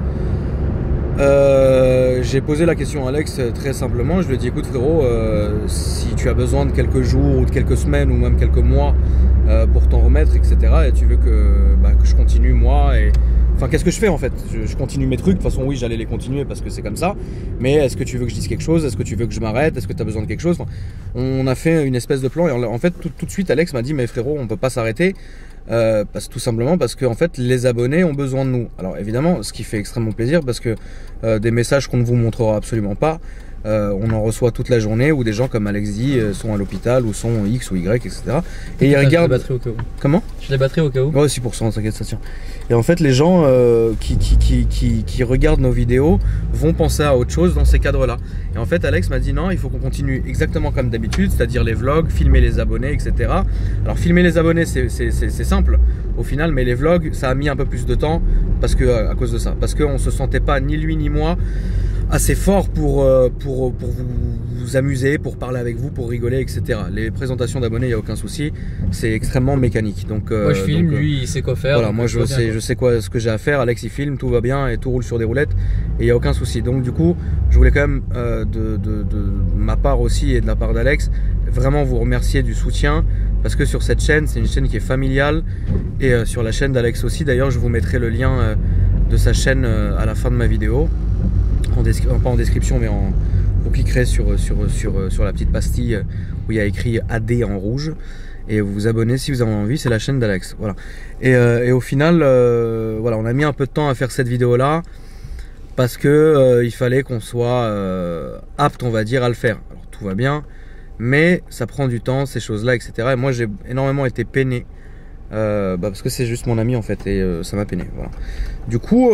J'ai posé la question à Alex très simplement. Je lui ai dit écoute frérot, si tu as besoin de quelques jours ou de quelques semaines ou même quelques mois pour t'en remettre, etc. et tu veux que je continue moi et... Enfin, qu'est-ce que je fais en fait? Je continue mes trucs, de toute façon oui j'allais les continuer parce que c'est comme ça, mais est-ce que tu veux que je dise quelque chose? Est-ce que tu veux que je m'arrête? Est-ce que tu as besoin de quelque chose? Enfin, on a fait une espèce de plan et en fait tout de suite Alex m'a dit mais frérot on peut pas s'arrêter tout simplement parce que en fait les abonnés ont besoin de nous. Alors évidemment ce qui fait extrêmement plaisir parce que des messages qu'on ne vous montrera absolument pas, on en reçoit toute la journée où des gens comme Alex dit sont à l'hôpital ou sont X ou Y, etc. Et ils regardent. Je l'ai batterie au cas où. Comment? Je l'ai batterie au cas où. Ouais 6%, t'inquiète ça tient. Et en fait les gens qui regardent nos vidéos vont penser à autre chose dans ces cadres là. Et en fait Alex m'a dit non, il faut qu'on continue exactement comme d'habitude, c'est-à-dire les vlogs, filmer les abonnés, etc. Alors filmer les abonnés c'est simple au final, mais les vlogs ça a mis un peu plus de temps parce que à cause de ça, parce qu'on se sentait pas ni lui ni moi assez fort pour vous amuser, pour parler avec vous, pour rigoler, etc. Les présentations d'abonnés, il n'y a aucun souci, c'est extrêmement mécanique. Donc, moi je filme, lui il sait quoi faire. Voilà, moi je sais ce que j'ai à faire, Alex il filme, tout va bien et tout roule sur des roulettes et il n'y a aucun souci. Donc du coup, je voulais quand même de ma part aussi et de la part d'Alex, vraiment vous remercier du soutien parce que sur cette chaîne, c'est une chaîne qui est familiale et sur la chaîne d'Alex aussi. D'ailleurs, je vous mettrai le lien de sa chaîne à la fin de ma vidéo. Pas en description mais vous cliquerez sur la petite pastille où il y a écrit AD en rouge et vous vous abonnez si vous avez envie, c'est la chaîne d'Alex, voilà. Et au final voilà, on a mis un peu de temps à faire cette vidéo là parce que il fallait qu'on soit apte on va dire à le faire. Alors tout va bien mais ça prend du temps ces choses là, etc. Et moi j'ai énormément été peiné parce que c'est juste mon ami en fait et ça m'a peiné, voilà. Du coup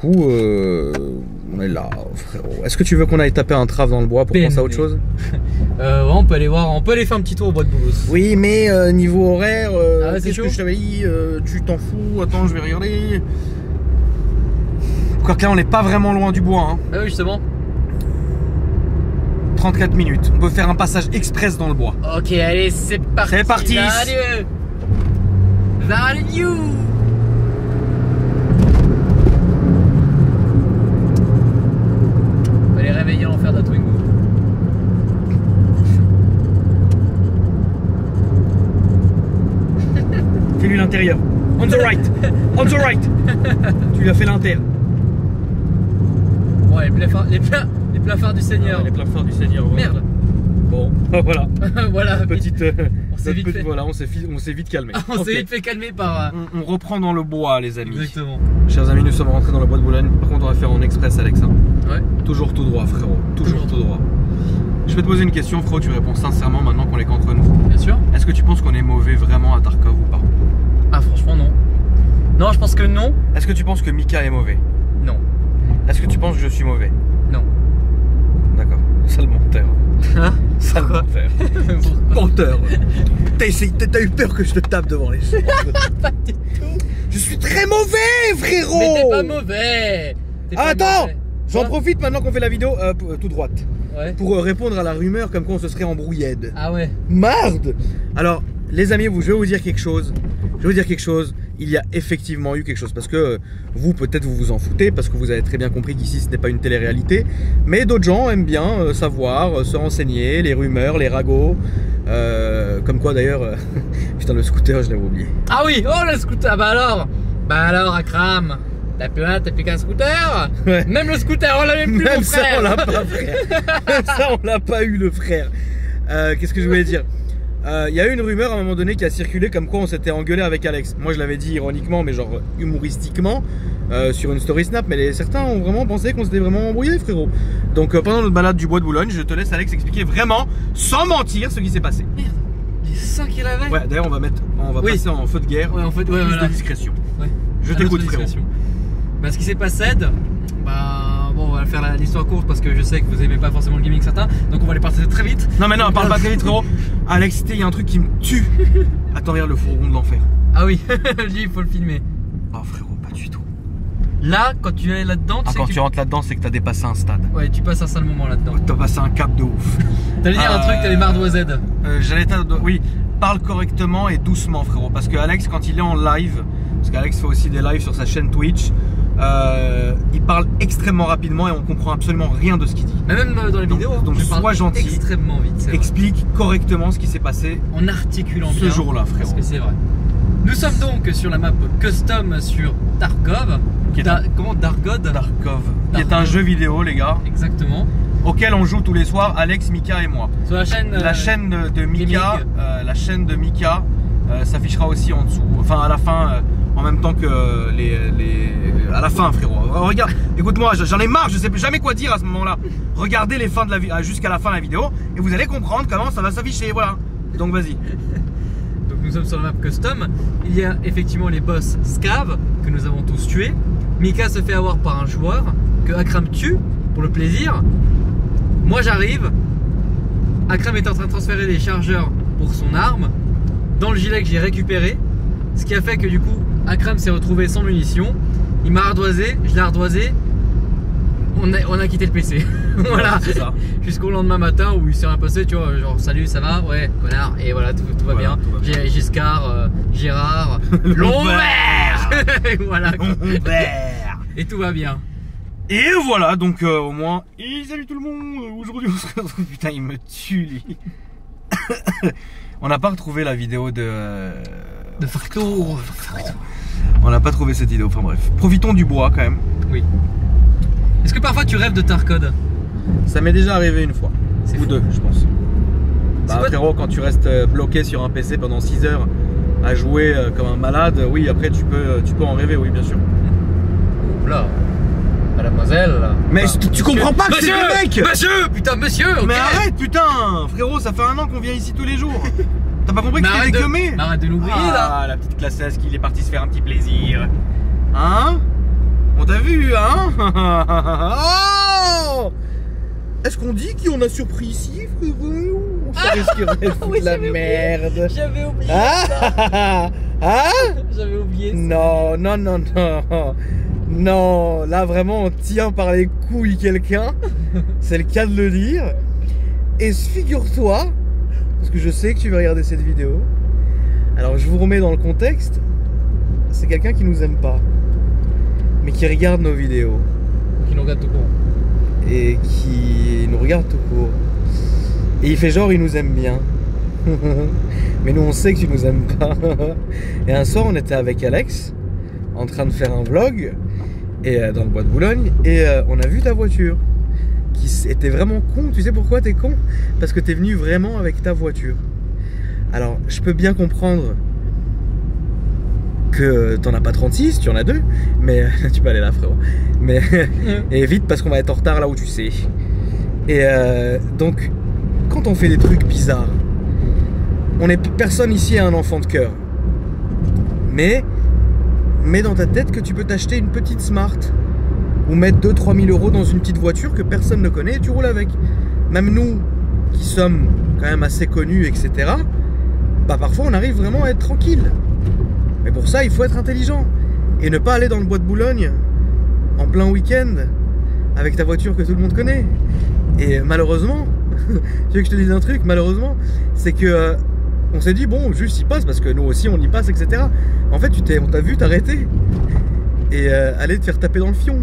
on est là frérot. Est-ce que tu veux qu'on aille taper un trave dans le bois pour penser à autre chose? Ouais, on peut aller voir, on peut aller faire un petit tour au bois de Boulos. Oui mais niveau horaire c'est qu'est-ce que je t'avais dit? Tu t'en fous? Attends je vais regarder. Quoique là on n'est pas vraiment loin du bois hein. Ah oui justement. 34 minutes, on peut faire un passage express dans le bois. Ok allez c'est parti. C'est parti. Salut. Salut. On va les réveiller l'enfer de Twingo. Fais-lui l'intérieur. On the right. On the right. Tu lui as fait l'inter. Ouais, les pleins phares du Seigneur. Les pleins phares du Seigneur. Voilà. Merde. Bon, voilà. Voilà. Petite. On s'est vite fait. Voilà, on s'est vite calmé. On s'est vite fait calmer par. On reprend dans le bois, les amis. Exactement. Chers amis, nous sommes rentrés dans le bois de Boulogne. Par contre, on va faire en express, Alex. Hein. Ouais. Toujours tout droit, frérot. Toujours tout droit. Je vais te poser une question, frérot. Tu réponds sincèrement maintenant qu'on est qu'entre nous. Bien sûr. Est-ce que tu penses qu'on est mauvais vraiment à Tarkov ou pas? Ah, franchement, non. Non, je pense que non. Est-ce que tu penses que Mika est mauvais? Non. Est-ce que tu penses que je suis mauvais? Non. D'accord. Sale menteur. Hein? Sale menteur. Menteur. T'as eu peur que je te tape devant les choses. Pas du tout. Je suis très mauvais, frérot. Mais t'es pas mauvais. Attends, j'en profite maintenant qu'on fait la vidéo tout droite. Ouais. Pour répondre à la rumeur comme quoi on se serait embrouillé. Ah ouais. Marde. Alors, les amis, je vais vous dire quelque chose. Il y a effectivement eu quelque chose. Parce que vous, peut-être, vous vous en foutez. Parce que vous avez très bien compris qu'ici, ce n'est pas une télé-réalité. Mais d'autres gens aiment bien savoir, se renseigner, les rumeurs, les ragots. Comme quoi, d'ailleurs... putain, le scooter, je l'avais oublié. Ah oui, oh le scooter. Bah alors, Akram. T'as plus qu'un scooter? Ouais. Même le scooter, on l'a même plus, Même mon ça, frère. on l'a pas, frère. Même ça, on l'a pas eu, le frère. Qu'est-ce que je voulais dire? Il y a eu une rumeur à un moment donné qui a circulé comme quoi on s'était engueulé avec Alex. Moi je l'avais dit ironiquement mais genre humoristiquement sur une story snap, mais certains ont vraiment pensé qu'on s'était vraiment embrouillé, frérot. Donc pendant notre balade du bois de Boulogne, je te laisse Alex expliquer vraiment sans mentir ce qui s'est passé. Merde, les 5 qu'il avait. Ouais, d'ailleurs on va passer en feu de guerre. Ouais, en fait, ouais, plus voilà. de discrétion. Ouais. Je t'écoute, frérot. Bah, ce qui s'est passé, bah bon, on va faire l'histoire courte parce que je sais que vous aimez pas forcément le gaming certains, donc on va les partager très vite. Non mais non, on parle pas très vite, frérot. Alex, il y a un truc qui me tue. Attends, regarde le fourgon de l'enfer. Ah oui, lui il faut le filmer. Oh frérot, pas du tout. Là, quand tu es là-dedans, Quand tu rentres là-dedans, c'est que t'as dépassé un stade. Ouais, tu passes un sale moment là-dedans. T'as passé un cap de ouf. T'allais dire un truc, t'allais mardoisette. Oui, parle correctement et doucement, frérot. Parce que Alex, quand il est en live, parce qu'Alex fait aussi des lives sur sa chaîne Twitch, il parle extrêmement rapidement et on comprend absolument rien de ce qu'il dit. Mais même dans les vidéos, donc je parle sois gentil, extrêmement vite. explique correctement ce qui s'est passé en articulant bien. Ce jour-là, frérot. Parce que c'est vrai. Nous sommes donc sur la map custom sur Tarkov. Comment Darkov, qui est un jeu vidéo, les gars. Exactement. Auquel on joue tous les soirs, Alex, Mika et moi. Sur la chaîne. La chaîne de Mika, s'affichera aussi en dessous. Enfin, à la fin, en même temps que à la fin, frérot. Regarde, écoute-moi, j'en ai marre, je sais jamais quoi dire à ce moment-là. Regardez les fins de la jusqu'à la fin de la vidéo et vous allez comprendre comment ça va s'afficher. Voilà. Donc vas-y. Donc nous sommes sur la map custom. Il y a effectivement les boss Scav que nous avons tous tués. Mika se fait avoir par un joueur que Akram tue pour le plaisir. Moi j'arrive. Akram est en train de transférer les chargeurs pour son arme dans le gilet que j'ai récupéré. Ce qui a fait que du coup Akram s'est retrouvé sans munitions. Il m'a ardoisé, je l'ai ardoisé. On a quitté le PC. Voilà, c'est ça. Jusqu'au lendemain matin où il s'est rien passé, tu vois, genre salut, ça va? Ouais, connard. Et voilà, tout va bien. Giscard, Gérard, Lombert. Voilà. Lombert. Et tout va bien. Et voilà, donc au moins. Et salut tout le monde. Aujourd'hui on se retrouve. Putain, il me tue lui. On n'a pas retrouvé la vidéo de Facto. On n'a pas trouvé cette vidéo, enfin bref. Profitons du bois quand même. Oui. Est-ce que parfois tu rêves de Tarkov? Ça m'est déjà arrivé une fois. Ou deux, je pense. Bah frérot, quand tu restes bloqué sur un PC pendant 6 heures à jouer comme un malade, oui, après tu peux en rêver, oui, bien sûr. Oula, mademoiselle. Mais tu comprends pas que c'est des mecs. Monsieur, putain, monsieur. Okay. Mais arrête, putain, frérot, ça fait 1 an qu'on vient ici tous les jours. T'as pas compris que c'était des queumés? Arrête de nous griller là. Ah, la petite classesse qui est partie se faire un petit plaisir. Hein? On t'a vu, hein? Oh! Est-ce qu'on dit qu'on a surpris ici, frérot? Ça risquerait de foutre la merde. J'avais oublié. Ah! J'avais oublié ça. Non. Non, là vraiment on tient par les couilles quelqu'un. C'est le cas de le dire. Et figure-toi, parce que je sais que tu vas regarder cette vidéo. Alors je vous remets dans le contexte. C'est quelqu'un qui nous aime pas, mais qui regarde nos vidéos. Qui nous regarde tout court. Et qui nous regarde tout court. Et il fait genre il nous aime bien. Mais nous on sait que tu nous aimes pas. Et un soir on était avec Alex en train de faire un vlog et dans le bois de Boulogne et on a vu ta voiture qui était vraiment con. Tu sais pourquoi t'es con? Parce que t'es venu vraiment avec ta voiture. Alors je peux bien comprendre que t'en as pas 36, tu en as 2, mais tu peux aller là frérot. Mais et vite parce qu'on va être en retard là où tu sais. Et donc quand on fait des trucs bizarres, personne ici a un enfant de cœur. Mais mets dans ta tête que tu peux t'acheter une petite Smart ou mettre 2-3 000 € dans une petite voiture que personne ne connaît et tu roules avec. Même nous qui sommes quand même assez connus, etc. Bah parfois on arrive vraiment à être tranquille. Mais pour ça il faut être intelligent et ne pas aller dans le bois de Boulogne en plein week-end avec ta voiture que tout le monde connaît. Et malheureusement, tu veux que je te dise un truc, malheureusement, c'est que on s'est dit bon juste y passe parce que nous aussi on y passe, etc. En fait on t'a vu t'arrêter et aller te faire taper dans le fion.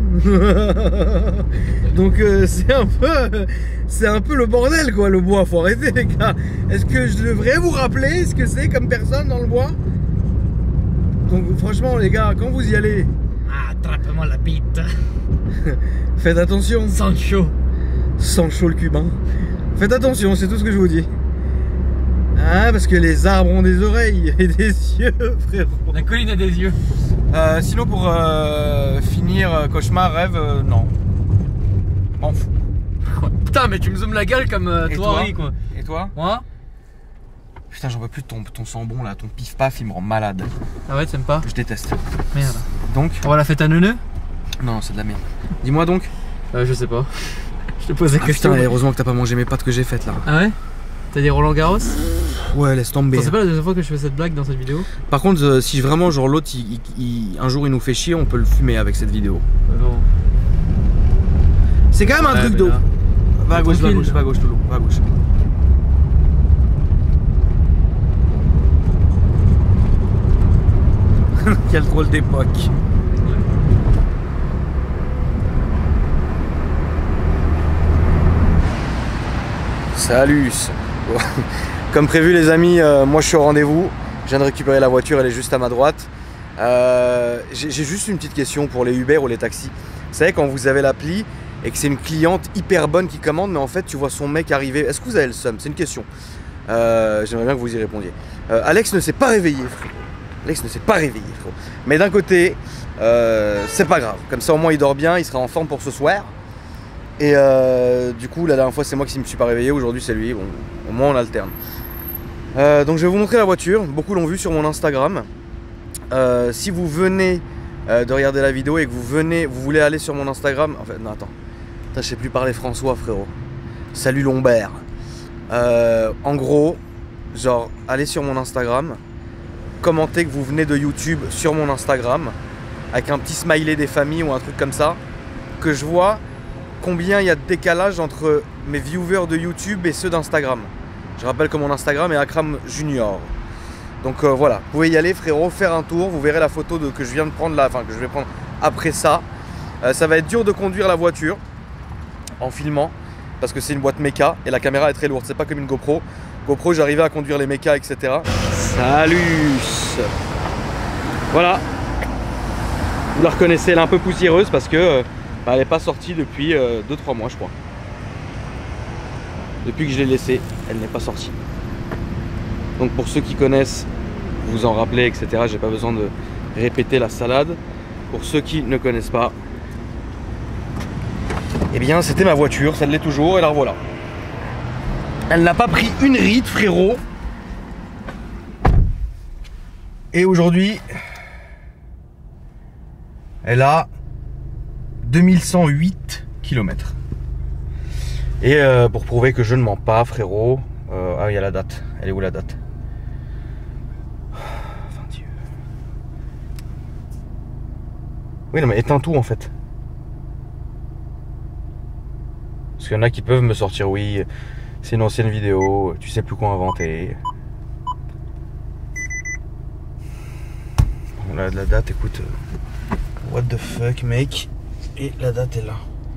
Donc c'est un peu le bordel quoi, le bois, faut arrêter les gars. Est-ce que je devrais vous rappeler ce que c'est comme personne dans le bois? Donc franchement les gars, quand vous y allez, attrape-moi la bite. Faites attention. Sancho. Sancho le cubain. Faites attention, c'est tout ce que je vous dis. Ah, parce que les arbres ont des oreilles et des yeux, frérot. La colline a des yeux. Sinon, pour finir, cauchemar, rêve, non. M'en fous. Putain, mais tu me zoomes la gueule comme toi, Henri, quoi. Et toi? Moi? Putain, j'en peux plus de ton sang bon là, ton pif-paf, il me rend malade. Ah ouais, t'aimes pas? Je déteste. Merde. Donc? On va la fête à neuneu? Non, c'est de la merde. Dis-moi donc. Je sais pas. Je te pose la question. Putain, heureusement que t'as pas mangé mes pâtes que j'ai faites là. Ah ouais? T'as des Roland Garros? Ouais, laisse tomber. C'est pas la deuxième fois que je fais cette blague dans cette vidéo? Par contre, si vraiment genre l'autre un jour il nous fait chier, on peut le fumer avec cette vidéo. Non. C'est quand même un truc d'eau. Va à gauche, va à gauche, va à gauche, Toulou, va à gauche. Quel drôle d'époque. Salut. Comme prévu les amis, moi je suis au rendez-vous. Je viens de récupérer la voiture, elle est juste à ma droite. J'ai juste une petite question pour les Uber ou les taxis. Vous savez quand vous avez l'appli et que c'est une cliente hyper bonne qui commande, mais en fait tu vois son mec arriver. Est-ce que vous avez le seum? C'est une question. J'aimerais bien que vous y répondiez. Alex ne s'est pas réveillé, frérot. Alex ne s'est pas réveillé, frérot. Mais d'un côté, c'est pas grave. Comme ça au moins il dort bien, il sera en forme pour ce soir. Et du coup la dernière fois c'est moi qui ne me suis pas réveillé, aujourd'hui c'est lui. Bon, au moins on alterne. Donc je vais vous montrer la voiture. Beaucoup l'ont vu sur mon Instagram. Si vous venez de regarder la vidéo et que vous voulez aller sur mon Instagram, en fait non attends, je sais plus parler François frérot. Salut Lombert. En gros, genre allez sur mon Instagram, commentez que vous venez de YouTube sur mon Instagram avec un petit smiley des familles ou un truc comme ça, que je vois combien il y a de décalage entre mes viewers de YouTube et ceux d'Instagram. Je rappelle que mon Instagram est Akram Junior. Donc voilà, vous pouvez y aller frérot, faire un tour, vous verrez la photo que je viens de prendre là, enfin que je vais prendre après ça. Ça va être dur de conduire la voiture en filmant parce que c'est une boîte méca et la caméra est très lourde, c'est pas comme une GoPro. GoPro j'arrivais à conduire les mécas, etc. Salut. Voilà. Vous la reconnaissez, elle est un peu poussiéreuse parce que elle n'est pas sortie depuis 2-3 mois je crois. Depuis que je l'ai laissée, elle n'est pas sortie. Donc pour ceux qui connaissent, vous en rappelez, etc. J'ai pas besoin de répéter la salade. Pour ceux qui ne connaissent pas, eh bien c'était ma voiture, ça l'est toujours et la revoilà. Elle n'a pas pris une ride frérot. Et aujourd'hui, elle a 2108 km. Et pour prouver que je ne mens pas frérot, ah il y a la date, elle est où la date? 21. Oui, non, mais éteins tout en fait. Parce qu'il y en a qui peuvent me sortir, oui, c'est une ancienne vidéo, tu sais plus quoi inventer. Bon, là, la date, écoute, what the fuck, mec. Et la date est là.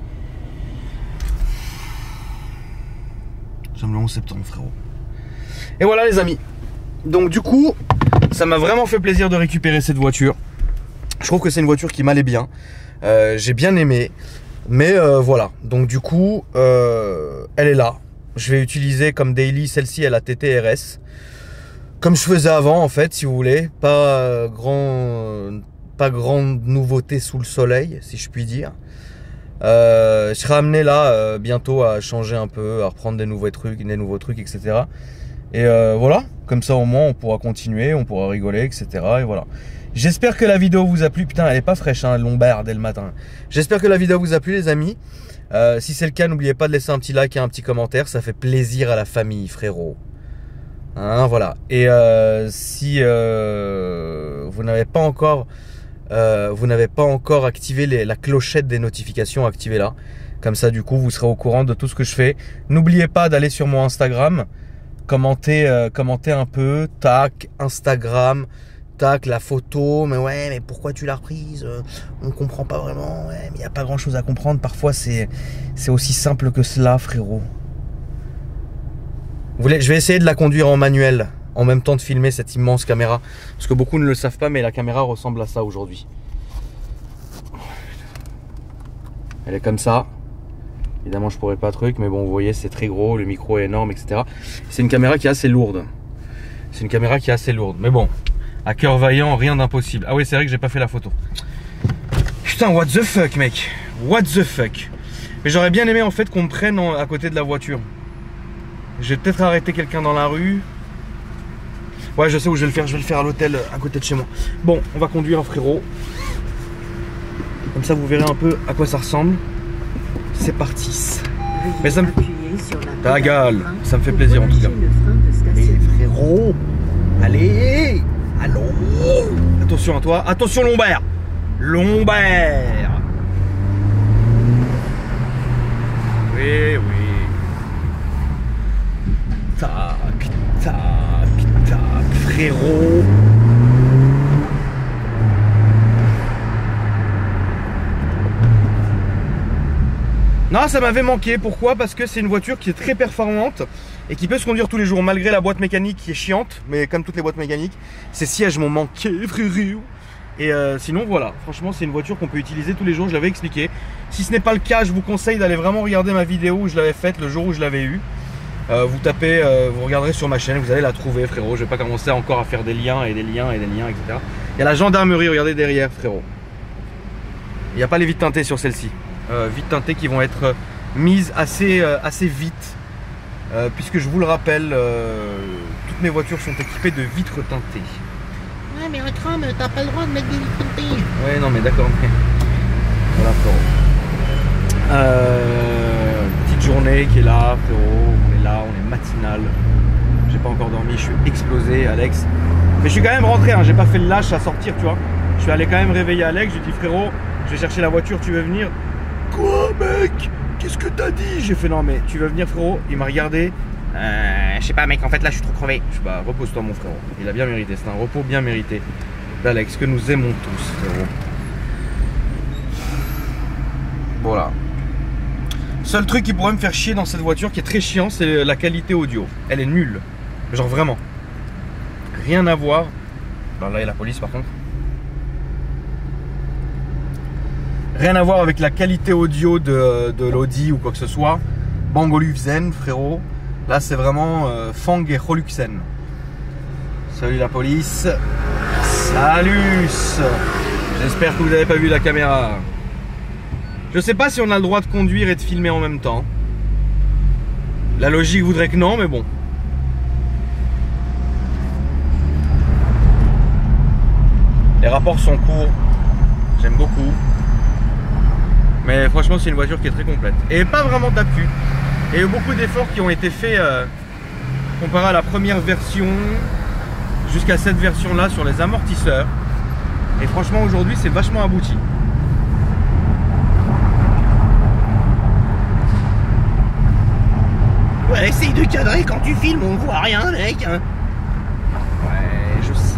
J'aime le 11 septembre, frérot. Et voilà, les amis. Donc, du coup, ça m'a vraiment fait plaisir de récupérer cette voiture. Je trouve que c'est une voiture qui m'allait bien. J'ai bien aimé. Mais voilà. Donc, du coup, elle est là. Je vais utiliser comme daily celle-ci, elle a TTRS. Comme je faisais avant, en fait, si vous voulez. Pas grande nouveauté sous le soleil, si je puis dire. Je serai amené là bientôt à changer un peu, à reprendre des nouveaux trucs, etc. Et voilà, comme ça au moins on pourra continuer, on pourra rigoler, etc. Et voilà. J'espère que la vidéo vous a plu. Putain, elle est pas fraîche, hein, Lombard dès le matin. J'espère que la vidéo vous a plu, les amis. Si c'est le cas, n'oubliez pas de laisser un petit like et un petit commentaire. Ça fait plaisir à la famille, frérot. Hein, voilà. Et si vous n'avez pas encore activé la clochette des notifications, activez-la. Comme ça, du coup, vous serez au courant de tout ce que je fais. N'oubliez pas d'aller sur mon Instagram, commenter un peu, tac, Instagram, tac, la photo. Mais ouais, mais pourquoi tu l'as reprise? On comprend pas vraiment. Ouais, mais il n'y a pas grand-chose à comprendre. Parfois, c'est aussi simple que cela, frérot. Je vais essayer de la conduire en manuel, en même temps de filmer cette immense caméra. Parce que beaucoup ne le savent pas, mais la caméra ressemble à ça aujourd'hui. Elle est comme ça. Évidemment, je pourrais pas truc, mais bon, vous voyez, c'est très gros, le micro est énorme, etc. C'est une caméra qui est assez lourde. Mais bon, à cœur vaillant, rien d'impossible. Ah oui, c'est vrai que j'ai pas fait la photo. Putain, what the fuck, mec. What the fuck. Mais j'aurais bien aimé en fait qu'on me prenne à côté de la voiture. Je vais peut-être arrêter quelqu'un dans la rue. Ouais, je sais où je vais le faire. Je vais le faire à l'hôtel à côté de chez moi. Bon, on va conduire, frérot. Comme ça, vous verrez un peu à quoi ça ressemble. C'est parti. Mais ça me... Ta gueule. Ça me fait plaisir en tout cas. Mais frérot, allez. Allons. Attention à toi. Attention, Lombard. Lombard. Oui, oui. Tac, tac, tac, frérot. Non, ça m'avait manqué. Pourquoi? Parce que c'est une voiture qui est très performante et qui peut se conduire tous les jours, malgré la boîte mécanique qui est chiante. Mais comme toutes les boîtes mécaniques, ces sièges m'ont manqué, frérot. Et sinon, voilà. Franchement, c'est une voiture qu'on peut utiliser tous les jours. Je l'avais expliqué. Si ce n'est pas le cas, je vous conseille d'aller vraiment regarder ma vidéo où je l'avais faite le jour où je l'avais eu. Vous tapez, vous regarderez sur ma chaîne, vous allez la trouver, frérot. Je vais pas commencer encore à faire des liens et des liens et des liens, etc. Il y a la gendarmerie, regardez derrière, frérot. Il n'y a pas les vitres teintées sur celle-ci. Vitres teintées qui vont être mises assez vite. Puisque je vous le rappelle, toutes mes voitures sont équipées de vitres teintées. Ouais, mais Akram, t'as pas le droit de mettre des vitres teintées. Ouais, non, mais d'accord. Mais... Voilà, frérot. Petite journée qui est là, frérot. On est là, on est matinal. J'ai pas encore dormi, je suis explosé, Alex. Mais je suis quand même rentré, hein, j'ai pas fait le lâche à sortir, tu vois. Je suis allé quand même réveiller Alex, j'ai dit frérot, je vais chercher la voiture, tu veux venir? Quoi, mec? Qu'est-ce que t'as dit? J'ai fait non, mais tu veux venir, frérot? Il m'a regardé. Je sais pas, mec, en fait là je suis trop crevé. Je suis bah, repose-toi, mon frérot. Il a bien mérité, c'est un repos bien mérité d'Alex, que nous aimons tous, frérot. Voilà. Seul truc qui pourrait me faire chier dans cette voiture, qui est très chiant, c'est la qualité audio. Elle est nulle. Genre vraiment. Rien à voir. Alors là, il y a la police par contre. Rien à voir avec la qualité audio de l'Audi ou quoi que ce soit. Bang Olufsen, frérot. Là, c'est vraiment Fang et Holuxen. Salut la police. Salut. J'espère que vous n'avez pas vu la caméra. Je sais pas si on a le droit de conduire et de filmer en même temps. La logique voudrait que non, mais bon. Les rapports sont courts. J'aime beaucoup. Mais franchement, c'est une voiture qui est très complète. Et pas vraiment d'appui. Il y a eu beaucoup d'efforts qui ont été faits comparé à la première version jusqu'à cette version-là sur les amortisseurs. Et franchement, aujourd'hui, c'est vachement abouti. Ouais, essaye de cadrer quand tu filmes, on voit rien, mec. Hein. Ouais, je sais.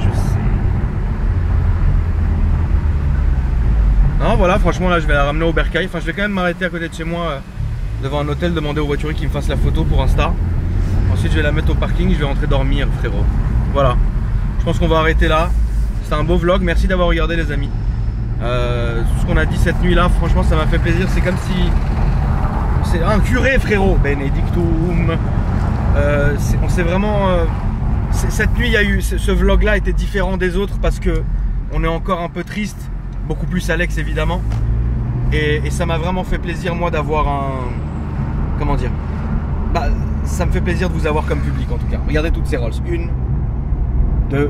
Non, voilà, franchement, là, je vais la ramener au bercail. Enfin, je vais quand même m'arrêter à côté de chez moi, devant un hôtel, demander au voiturier qu'il me fasse la photo pour Insta. Ensuite, je vais la mettre au parking, je vais rentrer dormir, frérot. Voilà. Je pense qu'on va arrêter là. C'était un beau vlog. Merci d'avoir regardé, les amis. Tout ce qu'on a dit cette nuit-là, franchement, ça m'a fait plaisir. C'est comme si... C'est un curé, frérot. Benedictum. On s'est vraiment... Cette nuit, il y a eu... Ce vlog-là était différent des autres parce que on est encore un peu triste. Beaucoup plus Alex, évidemment. Et ça m'a vraiment fait plaisir, moi, d'avoir un... Comment dire? Bah, ça me fait plaisir de vous avoir comme public, en tout cas. Regardez toutes ces Rolls. 1, 2...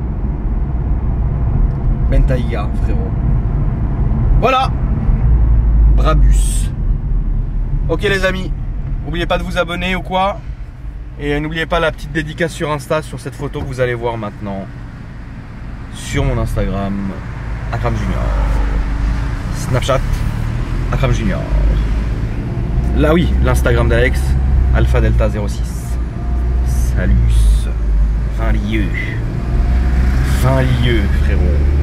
Bentayga, frérot. Voilà. Brabus. Ok, les amis. N'oubliez pas de vous abonner ou quoi. Et n'oubliez pas la petite dédicace sur Insta, sur cette photo que vous allez voir maintenant. Sur mon Instagram, Akram Junior. Snapchat, Akram Junior. Là oui, l'Instagram d'Alex, Alpha Delta 06. Salut. 20 lieues. 20 lieues, frérot.